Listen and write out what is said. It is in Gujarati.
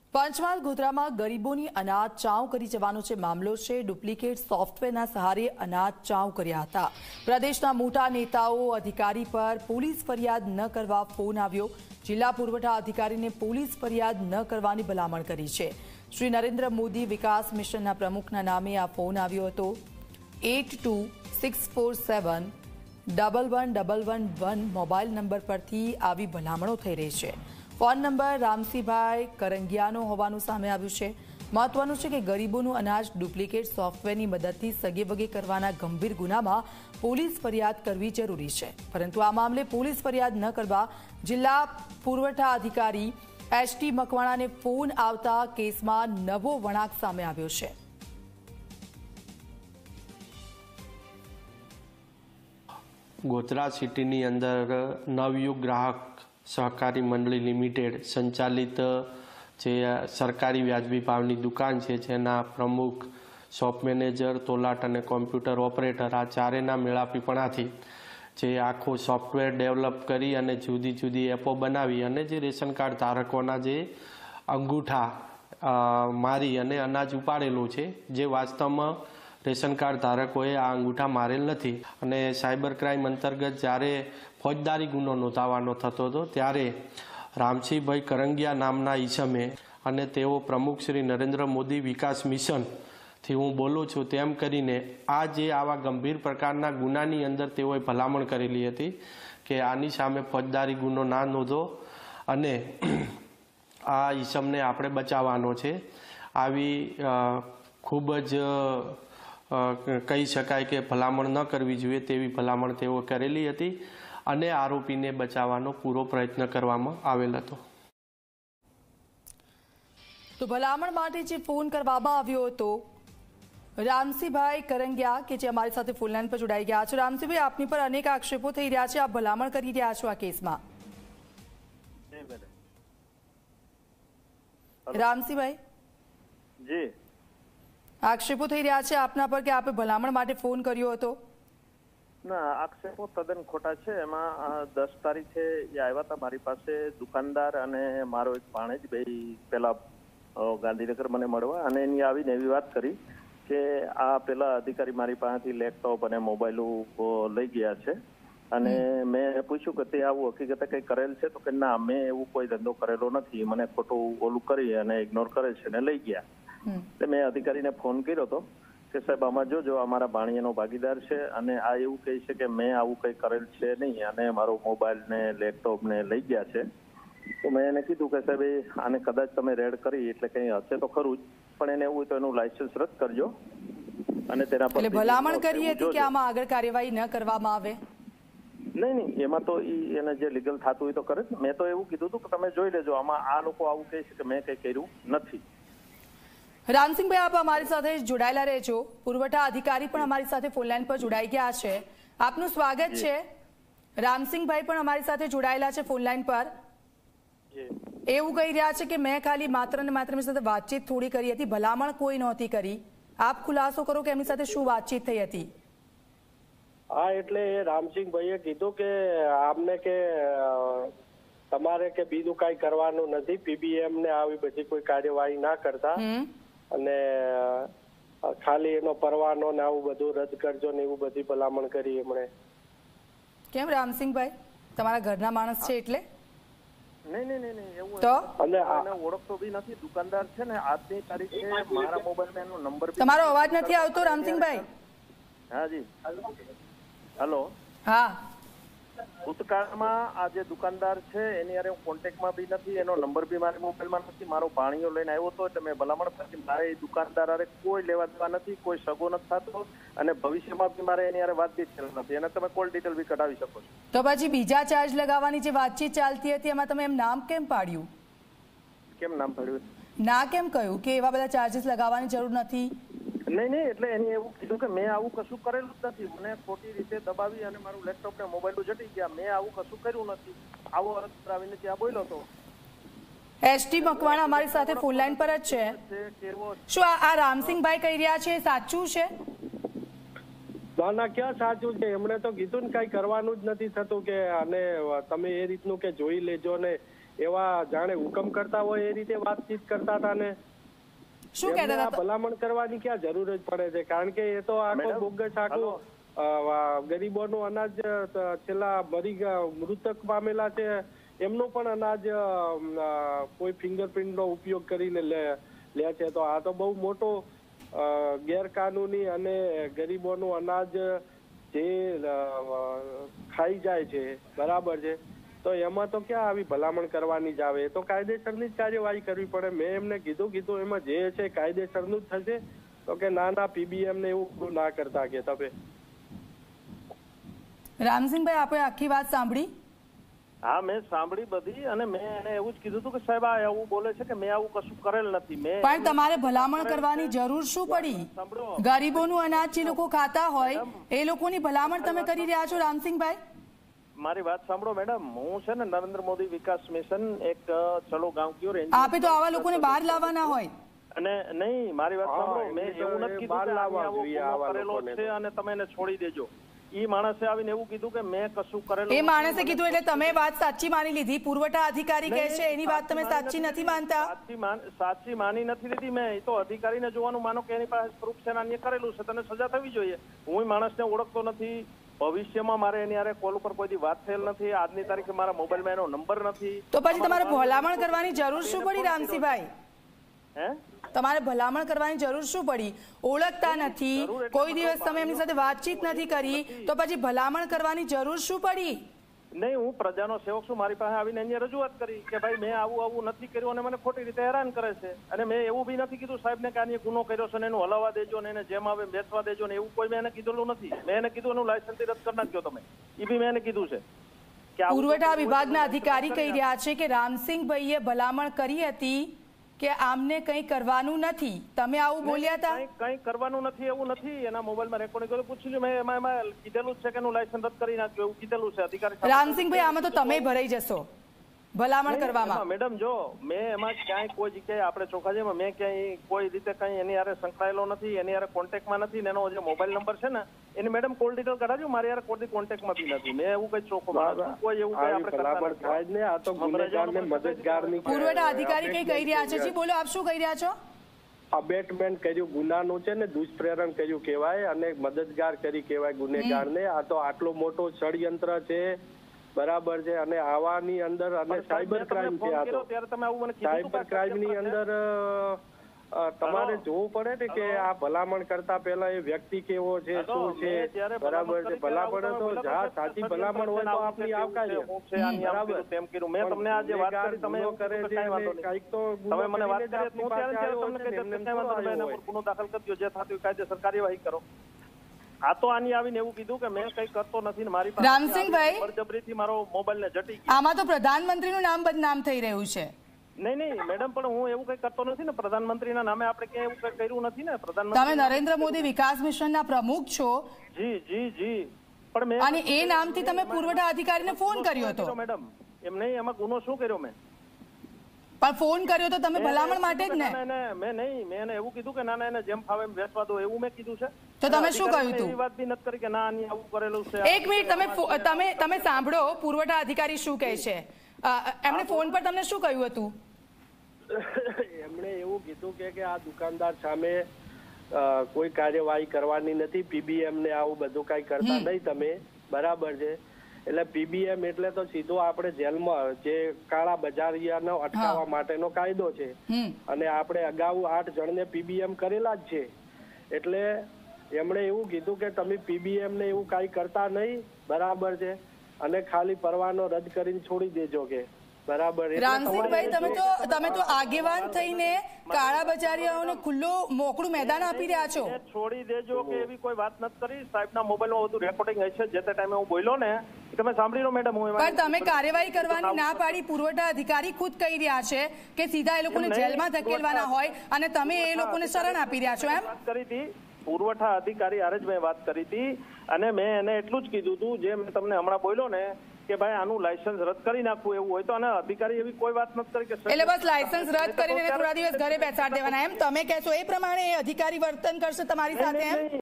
પંચમહાલ ગોધરામાં ગરીબોની અનાજ ચાઉ કરી જવાનો છે મામલો છે। ડુપ્લિકેટ સોફ્ટવેરના સહારે અનાજ ચાઉ કર્યા હતા। પ્રદેશના મોટા નેતાઓ અધિકારી પર પોલીસ ફરિયાદ ન કરવા ફોન આવ્યો। જિલ્લા પુરવઠા અધિકારીને પોલીસ ફરિયાદ ન કરવાની ભલામણ કરી છે। શ્રી નરેન્દ્ર મોદી વિકાસ મિશનના પ્રમુખના નામે આ ફોન આવ્યો હતો। 8264711111 મોબાઈલ નંબર પરથી આવી ભલામણો થઈ રહી છે। ફોન નંબર રામસિંહભાઈ કરંગિયાનો હોવાનું સામે આવ્યું છે। મહત્વનું છે કે ગરીબોનું અનાજ ડુપ્લિકેટ સોફ્ટવેરની મદદથી સગેવગે કરવાના ગંભીર ગુનામાં પોલીસ ફરિયાદ કરવી જરૂરી છે, પરંતુ આ મામલે પોલીસ ફરિયાદ ન કરવા જિલ્લા પુરવઠા અધિકારી એસટી મકવાણાને ફોન આવતા કેસમાં નવો વળાંક સામે આવ્યો છે। ગોધરા સિટીની અંદર નવયુગ ગ્રાહક સહકારી મંડળી લિમિટેડ સંચાલિત જે સરકારી વ્યાજબી ભાવની દુકાન છે, જેના પ્રમુખ, શોપ મેનેજર, તોલાટ અને કોમ્પ્યુટર ઓપરેટર આ ચારેના મેળાપીપણાથી જે આખું સોફ્ટવેર ડેવલપ કરી અને જુદી જુદી એપો બનાવી અને જે રેશન કાર્ડ ધારકોના જે અંગૂઠા મારી અને અનાજ ઉપાડેલું છે, જે વાસ્તવમાં રેશન કાર્ડ ધારકોએ આ અંગૂઠા મારેલ નથી। અને સાયબર ક્રાઇમ અંતર્ગત જ્યારે ફોજદારી ગુનો નોંધાવાનો થતો હતો ત્યારે રામસિંહભાઈ કરંગિયા નામના ઈસમે અને તેઓ પ્રમુખ શ્રી નરેન્દ્ર મોદી વિકાસ મિશનથી હું બોલું છું તેમ કરીને આ જે આવા ગંભીર પ્રકારના ગુનાની અંદર તેઓએ ભલામણ કરેલી હતી કે આની સામે ફોજદારી ગુનો ના નોંધો અને આ ઈસમને આપણે બચાવવાનો છે। આવી ખૂબ જ કહી શકાય કે ભલામણ ન કરવી જોઈએ તેવી ભલામણ તેઓ કરેલી હતી અને આરોપીને બચાવવાનો પૂરો પ્રયત્ન કરવામાં આવેલ હતો। તો ભલામણ માટે જે ફોન કરવામાં આવ્યો હતો રામસિંહભાઈ કરંગિયા કે જે અમારી સાથે ફોન લાઈન પર જોડાઈ ગયા છે। રામસિંહભાઈ, આપની પર અનેક આક્ષેપો થઈ રહ્યા છે, આપ ભલામણ કરી રહ્યા છો આ કેસમાં। રામસિંહભાઈ જી, આક્ષેપો થઈ રહ્યા છે આપના પર કે આપે ભલામણ માટે ફોન કર્યો હતો। ના, આક્ષેપો તદ્દન ખોટા છે। એમાં 10 તારીખે આવ્યા હતા મારી પાસે દુકાનદાર અને મારો એક ભાણેજ, બે પેલા ગાંધીનગર મને મળવા, અને એની આવીને એવી વાત કરી કે આ પેલા અધિકારી મારી પાસેથી લેપટોપ અને મોબાઈલો લઈ ગયા છે અને મેં પૂછ્યું કે તે આવું હકીકતે કંઈ કરેલ છે? તો કે ના, મેં એવું કોઈ ધંધો કરેલો નથી, મને ખોટું ઓલું કરી અને ઇગ્નોર કરે છે ને લઈ ગયા। એટલે મેં અધિકારીને ફોન કર્યો હતો કે સાહેબ આમાં જોજો, અમારા ભાણિયાનો ભાગીદાર છે અને આ એવું કહે છે કે મેં આવું કંઈ કરેલ છે નહીં અને મારો મોબાઈલ ને લેપટોપ ને લઈ ગયા છે। તો મેં એને કીધું કે સાહેબ આને કદાચ તમે રેડ કરી એટલે કંઈ હશે તો ખરું જ, પણ એને એવું હોય તો એનું લાયસન્સ રદ કરજો અને તેના પર ભલામણ કરી હતી કે આમાં આગળ કાર્યવાહી ન કરવામાં આવે। નહીં, એમાં તો એને જે લીગલ થતું હોય તો કરે જ। મેં તો એવું કીધું હતું કે તમે જોઈ લેજો, આમાં આ લોકો આવું કહે છે કે મેં કંઈ કર્યું નથી। રામસિંહભાઈ, આપ અમારી સાથે જોડાયેલા રહેજો। પુરવઠા અધિકારી પણ અમારી સાથે ફોન લાઈન પર જોડાઈ ગયા છે, આપનું સ્વાગત છે। રામસિંહભાઈ પણ અમારી સાથે જોડાયેલા છે ફોન લાઈન પર। એવું કહી રહ્યા છે કે મેં ખાલી માત્ર ને માત્ર એમની સાથે વાતચીત થોડી કરી હતી, ભલામણ કોઈ નહોતી કરી। આપ ખુલાસો કરો કે એમની સાથે શું વાતચીત થઈ હતી। હા, એટલે રામસિંહભાઈએ કીધું કે આમને કે તમારે કે બીજું કઈ કરવાનું નથી, પીબીએમ ને આવી બધી કોઈ કાર્યવાહી ના કરતા અને ખાલી એનો પરવાનો ને આવું બધું રદ કરજો ને એવું બધી ભલામણ કરી એમણે। કેમ રામસિંહભાઈ, તમારા ઘરના માણસ છે એટલે? નહીં, એવું તો અને ઓળખતો બી નથી, દુકાનદાર છે ને। આજની તારીખે મારા મોબાઈલમાં એનો નંબર, તમારો અવાજ નથી આવતો રામસિંહભાઈ। હા જી, હેલો। હા, ભૂતકાળમાં આ જે દુકાનદાર છે એની હારે હું કોન્ટેક્ટમાં બી નથી, એનો નંબર બી મારા મોબાઈલમાં નથી। મારો ભાણિયો લઈને આવ્યો હતો એટલે મેં ભલામણ કરી, મારે એ દુકાનદાર હારે કોઈ લેવા દેવા નથી, કોઈ સગો નથી થતો અને ભવિષ્યમાં બી મારે એની હારે વાતચીત કરી નથી। એને તમે કોલ ડિટેલ બી કઢાવી શકો છો। તો પછી બીજા ચાર્જ લગાવવાની જે વાતચીત ચાલતી હતી એમાં તમે એમ નામ કેમ પાડ્યું? કેમ નામ પાડ્યું? ના કેમ કહ્યું કે એવા બધા ચાર્જીસ લગાવવાની જરૂર નથી? નહીં, એટલે એને એવું કીધું કે મેં આવું કશું કરેલું જ નથી, મને ખોટી રીતે દબાવી અને મારું લેપટોપ ને મોબાઈલ જટી ગયા, મેં આવું કશું કર્યું નથી, આવો અરજ કરાવીને ત્યાં બોલ્યો હતો। એસટી મકવાણા અમારી સાથે ફોન લાઈન પર જ છે। શું આ રામસિંહભાઈ કહી રહ્યા છે સાચું છે? ના, ક્યાં સાચું છે? એમણે તો કીધું ને કઈ કરવાનું જ નથી થતું કે અને તમે એ રીતનું કે જોઈ લેજો ને એવા જાણે હુકમ કરતા હોય એ રીતે વાતચીત કરતા હતા ને શું કહેતા હતા? ભલામણ કરવાની ક્યાં જરૂર જ પડે છે? કારણ કે એ તો આખો બોગસ આખું ગરીબોનું અનાજ છેલ્લા મૃતક પામેલા છે એમનું પણ અનાજ કોઈ ફિંગરપ્રિન્ટ નો ઉપયોગ કરીને લે છે. તો આ તો બહુ મોટો ગેરકાનૂની અને ગરીબોનું અનાજ જે ખાઈ જાય છે, બરાબર છે. તો એમાં તો ક્યાં આવી ભલામણ કરવાની જ આવે, તો કાયદેસરની જ કાર્યવાહી કરવી પડે. મેં એમને કીધું એમાં જે છે કાયદેસરનું જ થશે. તો કે ના પીબીએમ ને એવું ના કરતા કે તમે. રામસિંહભાઈ, આપણે આખી વાત સાંભળી? હા, મેં સાંભળી બધી, અને મેં એને એવું જ કીધું હતું કે સાહેબ આ એવું બોલે છે કે મેં આવું કશું કરેલ નથી. પણ તમારે ભલામણ કરવાની જરૂર શું પડી? ગરીબોનું અનાજ જે લોકો ખાતા હોય એ લોકોની ભલામણ તમે કરી રહ્યા છો. રામસિંહભાઈ, મારી વાત સાંભળો મેડમ. હું છે ને નરેન્દ્ર મોદી વિકાસ મિશન એક ચલો ગાંવ ક્યો રેન્જ, આપે તો આવા લોકોને બહાર લાવવાના હોય. અને નહીં, મારી વાત સાંભળો. મેં એવું નથી કીધું કે આવો કરેલો છે અને તમે એને છોડી દેજો. ઈ માણસે આવીને એવું કીધું કે મેં કશું કરેલું. એ માણસે કીધું એટલે તમે વાત સાચી માની લીધી? પુરવઠા અધિકારી કહે છે એની વાત તમે સાચી નથી માનતા? સાચી માની નથી લીધી મેં. એ તો અધિકારીને જોવાનું માનો કે એની પાસે પ્રૂફ છે, અન્ય કરેલું છે, તને સજા થવી જોઈએ. હું માણસને ઓળખતો નથી. ભવિષ્યમાં મારે એની હારે કોલ ઉપર કોઈ વાત થયેલ નથી. આજની તારીખે મારા મોબાઈલમાં એનો નંબર નથી. તો પછી તમારે ભલામણ કરવાની જરૂર શું પડી? રામસિંહભાઈ, તમારે ભલામણ કરવાની જરૂર શું પડી? ઓળખતા નથી, કોઈ દિવસ તમે એમની સાથે વાતચીત નથી કરી, તો પછી ભલામણ કરવાની જરૂર શું પડી? નહીં, હું પ્રજાનો સેવક છું. મારી પાસે આવીને અહીંયા રજૂઆત કરી કે ભાઈ મેં આવું નથી કર્યું અને મને ખોટી રીતે હેરાન કરે છે. અને મેં એવું બી નથી કીધું સાહેબને કે આને ગુનો કર્યો છે ને એનું હલાવવા દેજો ને એને જેમ આવે બેસવા દેજો ને, એવું કોઈ મેં એને કીધેલું નથી. મેં એને કીધું એનું લાયસન્સ રદ કરી નાખજો તમે. એ બી મેં એને કીધું છે. પુરવઠા વિભાગના અધિકારી કહી રહ્યા છે કે રામસિંહભાઈએ ભલામણ કરી હતી કે આમને કંઈ કરવાનું નથી. તમે આવું બોલ્યા હતા? કંઈ કરવાનું નથી એવું નથી. એના મોબાઈલમાં રેકોર્ડિંગ કર્યું, પૂછી લ્યો. મેં એમાં કીધેલું છે કે એનું લાયસન્સ રદ કરી નાખ્યું એવું કીધેલું છે અધિકારી. રામસિંહભાઈ, આમાં તો તમે ભરાઈ જશો ભલામણ કરવામાં. મેડમ જો મેં એમાં ક્યાંય કોઈ જગ્યાએ આપણે ચોખા છે મેં ક્યાંય કોઈ રીતે કઈ એની હારે સંકળાયેલો નથી, એની હારે કોન્ટેક્ટમાં નથી. એનો જે મોબાઈલ નંબર છે ને એની મેડમ કોલ ડિટેલ કઢાવજો. મારી હારે કોઈ કોન્ટેક્ટમાં બી નથી. મેં એવું કઈ ચોખ્ખો કોઈ એવું કઈ આપણે બરાબર થાય જ ને. આ તો ગુનેગારને મદદગારની પુરવઠા અધિકારી કઈ કહી રહ્યા છે? જી બોલો, આપ શું કહી રહ્યા છો? અબેટમેન્ટ કર્યું ગુનાનું છે ને, દુષ્પ્રેરણ કર્યું કહેવાય અને મદદગાર કરી કહેવાય ગુનેગારને. આ તો આટલો મોટો ષડયંત્ર છે, બરાબર છે. અને આવાની અંદર અને સાયબર ક્રાઇમ છે. આ તો સાયબર ક્રાઇમ ની અંદર તમારે જોવું પડે ને કે આ ભલામણ કરતા પહેલા એ વ્યક્તિ કેવો છે, શું છે, બરાબર છે. ભલામણ તો સાચી ભલામણ હોય તો આપણી આવકાર્ય, બરાબર. તેમ કર્યું મેં તમને આજે વાત કરી, તમે એવું કરે છે કઈક તો તમે મને વાત કરી, હું ત્યારે તમને કહી દઉં કે એના પર ગુનો દાખલ કરજો, જે થતું કાયદેસર કાર્યવાહી કરો. આ તો આની આવીને એવું કીધું કે મેં કઈ કરતો નથી ને મારી પાસે રામસિંહભાઈ બળજબરીથી મારો મોબાઈલ ને જટી ગયો. આમાં તો પ્રધાનમંત્રીનું નામ બદનામ થઈ રહ્યું છે. નહીં મેડમ, પણ હું એવું કઈ કરતો નથી ને. પ્રધાનમંત્રીના નામે આપણે ક્યાંય એવું કઈ કર્યું નથી ને. પ્રધાનમંત્રી તમે નરેન્દ્ર મોદી વિકાસ મિશનના પ્રમુખ છો. જી પણ મેં અને એ નામથી તમે પુરવઠા અધિકારીને ફોન કર્યો હતો. મેડમ એમ નહીં, એમાં ગુનો શું કર્યો મેં? પણ ફોન કર્યો તો તમે ભલામણ માટે જ ને? મેં નહીં, મેં એને એવું કીધું કે ના એને જેમ ફાવે એમ બેસવા દો, એવું મેં કીધું છે. તો તમે શું કહ્યું હતું? એવી વાત બી નથી કરી કે ના આની આવું કરેલું છે. એક મિનિટ, તમે સાંભળો પુરવઠા અધિકારી શું કહે છે. એમણે ફોન પર તમને શું કહ્યું હતું? એમણે એવું કીધું કે આ દુકાનદાર સામે કોઈ કાર્યવાહી કરવાની નથી. પીબીએમ ને આવું બધું કઈ કરતા નહીં તમે, બરાબર છે. એટલે પીબીએમ એટલે તો સીધો આપણે જેલમાં જે કાળા બજારિયાનો અટકાવવા માટેનો કાયદો છે. અને આપણે અગાઉ 8 જણને પીબીએમ કરેલા જ છે. એટલે એમણે એવું કીધું કે તમે પીબીએમ ને એવું કઈ કરતા નહીં, બરાબર છે. અને ખાલી પરવાનો રદ કરીને છોડી દેજો કે, બરાબર. રામસિંહભાઈ, તમે તો આગેવાન થઈને કાળા બજારિયાઓને ખુલ્લું મોકળું મેદાન આપી રહ્યા છો. છોડી દેજો કે એવી કોઈ વાત નથી કરી. સાહેબના મોબાઈલમાં બધું રેકોર્ડિંગ હશે, જે તે ટાઈમે હું બોલ્યો ને તમે સાંભળી લો મેડમ. પણ તમે કાર્યવાહી કરવાની ના પાડી. પુરવઠા અધિકારી ખુદ કહી રહ્યા છે કે સીધા એ લોકોને જેલમાં ધકેલવાના હોય અને તમે એ લોકોને શરણ આપી રહ્યા છો. એમ વાત કરી હતી પુરવઠા અધિકારી હારે જ મેં વાત કરી હતી અને મેં એને એટલું જ કીધું હતું જે મેં તમને હમણાં બોલ્યો ને કે ભાઈ આનું લાયસન્સ રદ કરી નાખવું એવું હોય તો. અને અધિકારી એવી કોઈ વાત નથી કરી કે એટલે બસ લાયસન્સ રદ કરીને થોડા દિવસ ઘરે બેસાડી દેવાના, એમ તમે કહેશો એ પ્રમાણે અધિકારી વર્તન કરશે તમારી સાથે? એમ